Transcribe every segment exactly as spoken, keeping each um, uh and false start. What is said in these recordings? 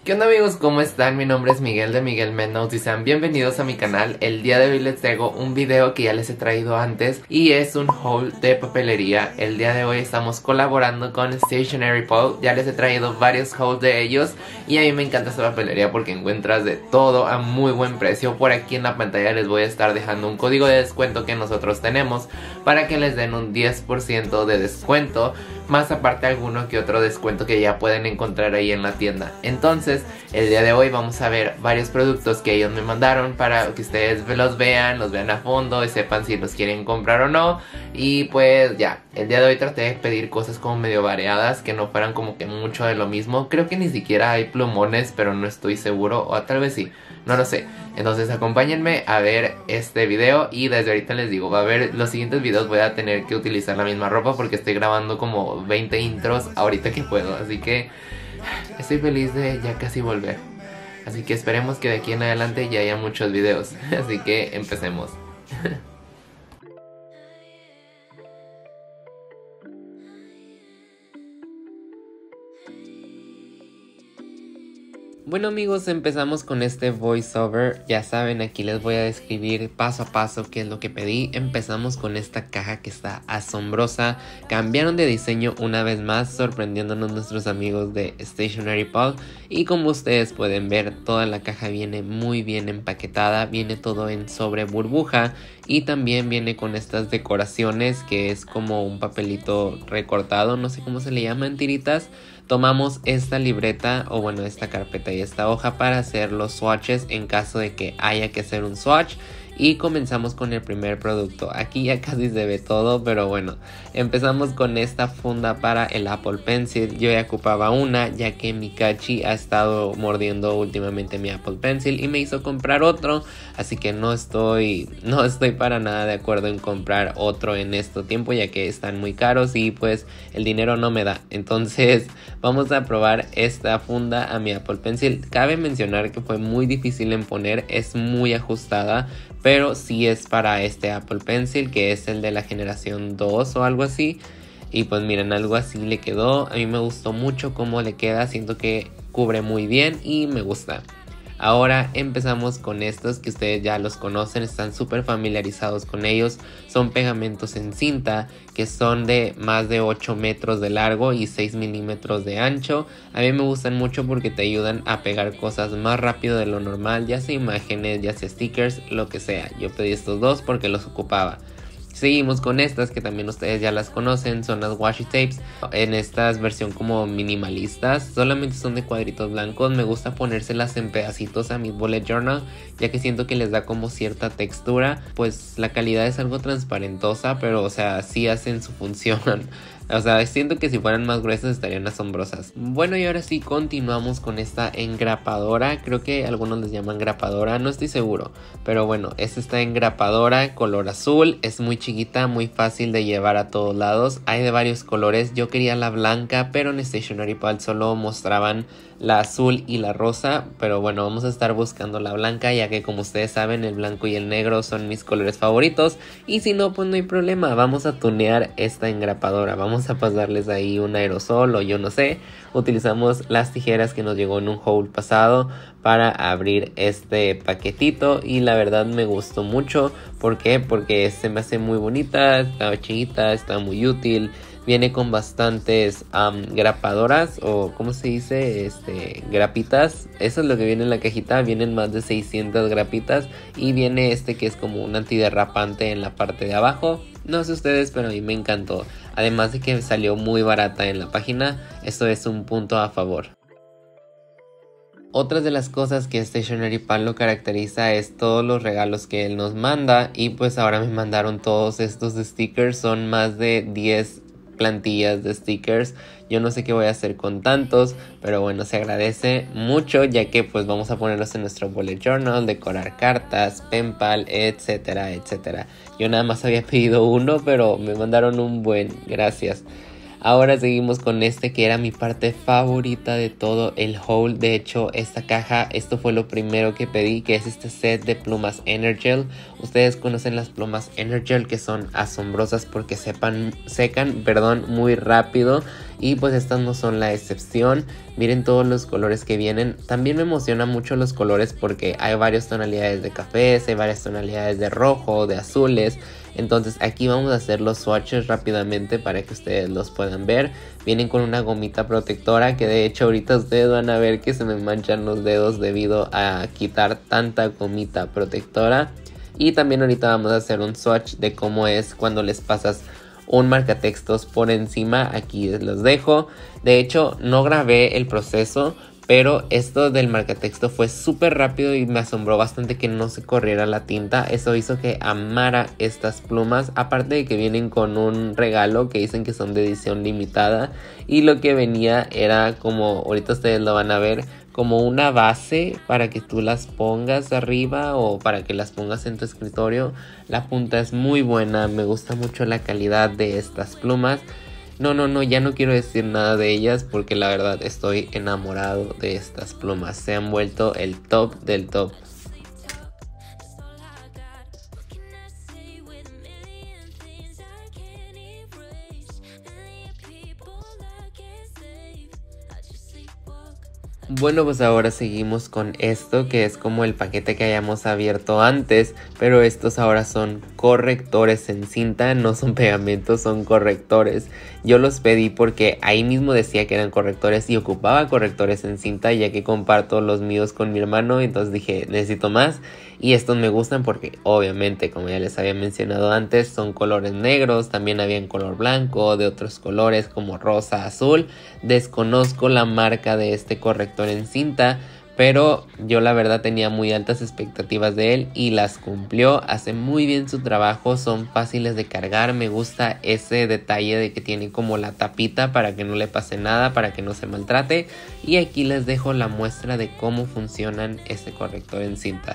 ¿Qué onda amigos? ¿Cómo están? Mi nombre es Miguel de Miguel Mendoza y sean bienvenidos a mi canal. El día de hoy les traigo un video que ya les he traído antes y es un haul de papelería. El día de hoy estamos colaborando con Stationery Paul. Ya les he traído varios hauls de ellos y a mí me encanta esta papelería porque encuentras de todo a muy buen precio. Por aquí en la pantalla les voy a estar dejando un código de descuento que nosotros tenemos para que les den un diez por ciento de descuento, más aparte alguno que otro descuento que ya pueden encontrar ahí en la tienda. Entonces el día de hoy vamos a ver varios productos que ellos me mandaron para que ustedes los vean, los vean a fondo y sepan si los quieren comprar o no. Y pues ya, el día de hoy traté de pedir cosas como medio variadas, que no fueran como que mucho de lo mismo. Creo que ni siquiera hay plumones, pero no estoy seguro, o tal vez sí, no lo sé. Entonces acompáñenme a ver este video y desde ahorita les digo, va a haber los siguientes videos voy a tener que utilizar la misma ropa porque estoy grabando como veinte intros ahorita que puedo, así que estoy feliz de ya casi volver. Así que esperemos que de aquí en adelante ya haya muchos videos. Así que empecemos. Bueno amigos, empezamos con este voiceover. Ya saben, aquí les voy a describir paso a paso qué es lo que pedí. Empezamos con esta caja que está asombrosa. Cambiaron de diseño una vez más, sorprendiéndonos nuestros amigos de Stationery Paul. Y como ustedes pueden ver, toda la caja viene muy bien empaquetada. Viene todo en sobre burbuja. Y también viene con estas decoraciones que es como un papelito recortado. No sé cómo se le llaman, tiritas. Tomamos esta libreta o bueno esta carpeta y esta hoja para hacer los swatches en caso de que haya que hacer un swatch. Y comenzamos con el primer producto. Aquí ya casi se ve todo, pero bueno, empezamos con esta funda para el Apple Pencil. Yo ya ocupaba una ya que Mikachi ha estado mordiendo últimamente mi Apple Pencil y me hizo comprar otro, así que no estoy no estoy para nada de acuerdo en comprar otro en este tiempo ya que están muy caros y pues el dinero no me da. Entonces vamos a probar esta funda a mi Apple Pencil. Cabe mencionar que fue muy difícil en poner, es muy ajustada, pero sí es para este Apple Pencil que es el de la generación dos o algo así. Y pues miren, algo así le quedó. A mí me gustó mucho cómo le queda, siento que cubre muy bien y me gusta. Ahora empezamos con estos que ustedes ya los conocen, están súper familiarizados con ellos. Son pegamentos en cinta que son de más de ocho metros de largo y seis milímetros de ancho. A mí me gustan mucho porque te ayudan a pegar cosas más rápido de lo normal, ya sea imágenes, ya sea stickers, lo que sea. Yo pedí estos dos porque los ocupaba. Seguimos con estas que también ustedes ya las conocen, son las washi tapes. En estas versión como minimalistas, solamente son de cuadritos blancos. Me gusta ponérselas en pedacitos a mis bullet journal, ya que siento que les da como cierta textura. Pues la calidad es algo transparentosa, pero o sea, sí hacen su función. O sea, siento que si fueran más gruesas estarían asombrosas. Bueno, y ahora sí continuamos con esta engrapadora. Creo que algunos les llaman grapadora, no estoy seguro. Pero bueno, esta está engrapadora, color azul. Es muy chiquita, muy fácil de llevar a todos lados. Hay de varios colores. Yo quería la blanca, pero en Stationery Pal solo mostraban la azul y la rosa. Pero bueno, vamos a estar buscando la blanca, ya que como ustedes saben, el blanco y el negro son mis colores favoritos. Y si no, pues no hay problema. Vamos a tunear esta engrapadora. Vamos a pasarles ahí un aerosol o yo no sé. Utilizamos las tijeras que nos llegó en un haul pasado para abrir este paquetito y la verdad me gustó mucho. ¿Por qué? Porque se me hace muy bonita, está chiquita, está muy útil. Viene con bastantes um, grapadoras o ¿cómo se dice? Este, grapitas. Eso es lo que viene en la cajita. Vienen más de seiscientas grapitas y viene este que es como un antiderrapante en la parte de abajo. No sé ustedes, pero a mí me encantó. Además de que salió muy barata en la página, esto es un punto a favor. Otras de las cosas que Stationery Pal lo caracteriza es todos los regalos que él nos manda. Y pues ahora me mandaron todos estos stickers, son más de diez plantillas de stickers. Yo no sé qué voy a hacer con tantos, pero bueno, se agradece mucho ya que pues vamos a ponerlos en nuestro bullet journal, decorar cartas, pen pal, etcétera, etcétera. Yo nada más había pedido uno, pero me mandaron un buen, gracias. Ahora seguimos con este que era mi parte favorita de todo el haul. De hecho, esta caja, esto fue lo primero que pedí, que es este set de plumas Energel. Ustedes conocen las plumas Energel, que son asombrosas porque sepan, secan perdón, muy rápido. Y pues estas no son la excepción. Miren todos los colores que vienen. También me emocionan mucho los colores porque hay varias tonalidades de café, hay varias tonalidades de rojo, de azules. Entonces aquí vamos a hacer los swatches rápidamente para que ustedes los puedan ver. Vienen con una gomita protectora que de hecho ahorita ustedes van a ver que se me manchan los dedos debido a quitar tanta gomita protectora. Y también ahorita vamos a hacer un swatch de cómo es cuando les pasas un marcatextos por encima. Aquí les los dejo. De hecho no grabé el proceso, pero esto del marcatexto fue súper rápido y me asombró bastante que no se corriera la tinta. Eso hizo que amara estas plumas. Aparte de que vienen con un regalo que dicen que son de edición limitada. Y lo que venía era como, ahorita ustedes lo van a ver, como una base para que tú las pongas arriba o para que las pongas en tu escritorio. La punta es muy buena, me gusta mucho la calidad de estas plumas. No, no, no, ya no quiero decir nada de ellas porque la verdad estoy enamorado de estas plumas. Se han vuelto el top del top. Bueno, pues ahora seguimos con esto que es como el paquete que hayamos abierto antes, pero estos ahora son correctores en cinta, no son pegamentos, son correctores. Yo los pedí porque ahí mismo decía que eran correctores y ocupaba correctores en cinta, ya que comparto los míos con mi hermano, entonces dije necesito más. Y estos me gustan porque obviamente, como ya les había mencionado antes, son colores negros, también había en color blanco, de otros colores como rosa, azul. Desconozco la marca de este corrector en cinta, pero yo la verdad tenía muy altas expectativas de él y las cumplió. Hace muy bien su trabajo, son fáciles de cargar. Me gusta ese detalle de que tiene como la tapita para que no le pase nada, para que no se maltrate. Y aquí les dejo la muestra de cómo funcionan este corrector en cinta.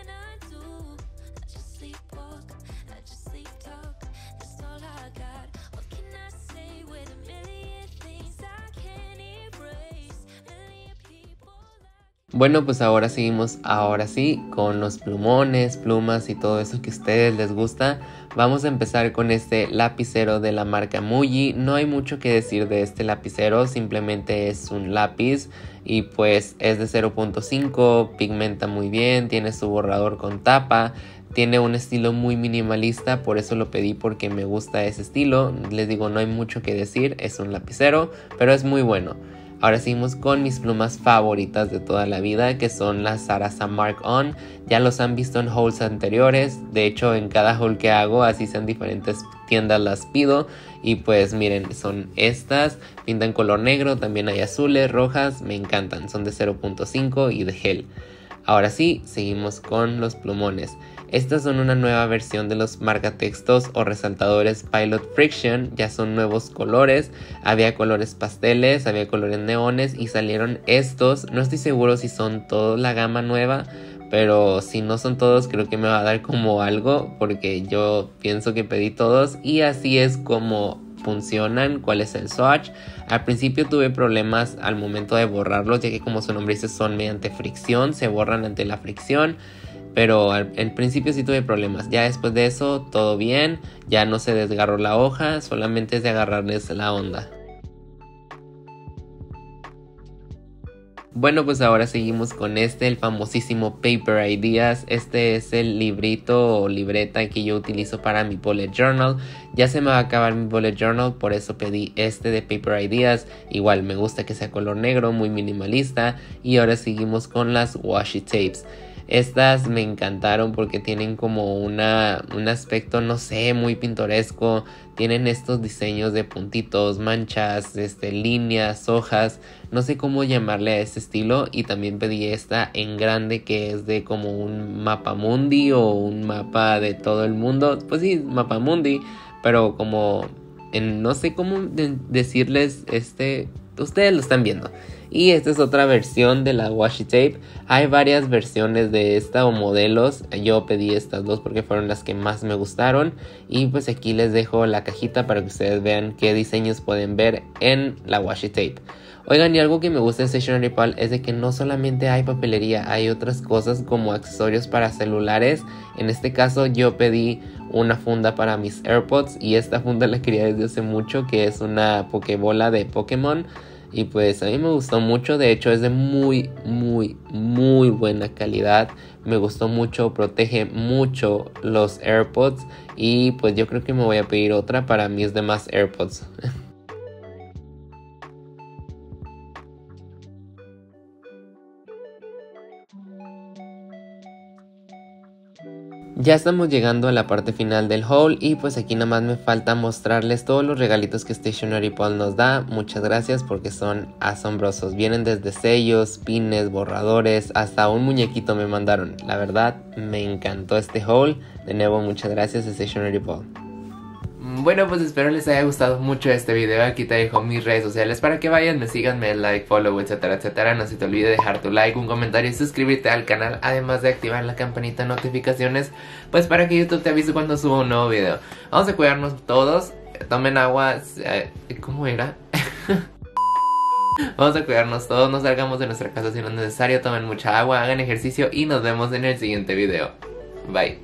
Bueno, pues ahora seguimos, ahora sí, con los plumones, plumas y todo eso que a ustedes les gusta. Vamos a empezar con este lapicero de la marca Muji. No hay mucho que decir de este lapicero, simplemente es un lápiz y pues es de cero punto cinco, pigmenta muy bien, tiene su borrador con tapa. Tiene un estilo muy minimalista, por eso lo pedí porque me gusta ese estilo. Les digo, no hay mucho que decir, es un lapicero, pero es muy bueno. Ahora seguimos con mis plumas favoritas de toda la vida, que son las Sarasa Mark On. Ya los han visto en hauls anteriores, de hecho en cada haul que hago, así sean diferentes tiendas, las pido. Y pues miren, son estas, pintan color negro, también hay azules, rojas, me encantan, son de cero punto cinco y de gel. Ahora sí, seguimos con los plumones. Estas son una nueva versión de los marcatextos o resaltadores Pilot Friction. Ya son nuevos colores. Había colores pasteles, había colores neones y salieron estos. No estoy seguro si son toda la gama nueva, pero si no son todos creo que me va a dar como algo porque yo pienso que pedí todos y así es como funcionan, cuál es el swatch. Al principio tuve problemas al momento de borrarlos, ya que como su nombre dice son mediante fricción, se borran ante la fricción. Pero al, al principio sí tuve problemas. Ya después de eso todo bien, ya no se desgarró la hoja, solamente es de agarrarles la onda. Bueno, pues ahora seguimos con este, el famosísimo Paper Ideas. Este es el librito o libreta que yo utilizo para mi bullet journal. Ya se me va a acabar mi bullet journal, por eso pedí este de Paper Ideas. Igual me gusta que sea color negro, muy minimalista. Y ahora seguimos con las washi tapes. Estas me encantaron porque tienen como una, un aspecto, no sé, muy pintoresco. Tienen estos diseños de puntitos, manchas, este, líneas, hojas. No sé cómo llamarle a este estilo. Y también pedí esta en grande que es de como un mapa mundi o un mapa de todo el mundo. Pues sí, mapa mundi, pero como en, no sé cómo de- decirles este ustedes lo están viendo. Y esta es otra versión de la washi tape. Hay varias versiones de esta o modelos. Yo pedí estas dos porque fueron las que más me gustaron. Y pues aquí les dejo la cajita para que ustedes vean qué diseños pueden ver en la washi tape. Oigan, y algo que me gusta de Stationery Pal es de que no solamente hay papelería, hay otras cosas como accesorios para celulares. En este caso yo pedí una funda para mis AirPods y esta funda la quería desde hace mucho, que es una pokebola de Pokémon. Y pues a mí me gustó mucho, de hecho es de muy, muy, muy buena calidad. Me gustó mucho, protege mucho los AirPods y pues yo creo que me voy a pedir otra para mis demás AirPods. Ya estamos llegando a la parte final del haul y pues aquí nada más me falta mostrarles todos los regalitos que Stationery Pal nos da. Muchas gracias porque son asombrosos. Vienen desde sellos, pines, borradores, hasta un muñequito me mandaron. La verdad me encantó este haul. De nuevo muchas gracias a Stationery Pal. Bueno, pues espero les haya gustado mucho este video. Aquí te dejo mis redes sociales para que vayan, me sigan, me like, follow, etcétera, etcétera. No se te olvide dejar tu like, un comentario y suscribirte al canal, además de activar la campanita de notificaciones, pues para que YouTube te avise cuando suba un nuevo video. Vamos a cuidarnos todos, tomen agua. ¿Cómo era? Vamos a cuidarnos todos, no salgamos de nuestra casa si no es necesario, tomen mucha agua, hagan ejercicio y nos vemos en el siguiente video. Bye.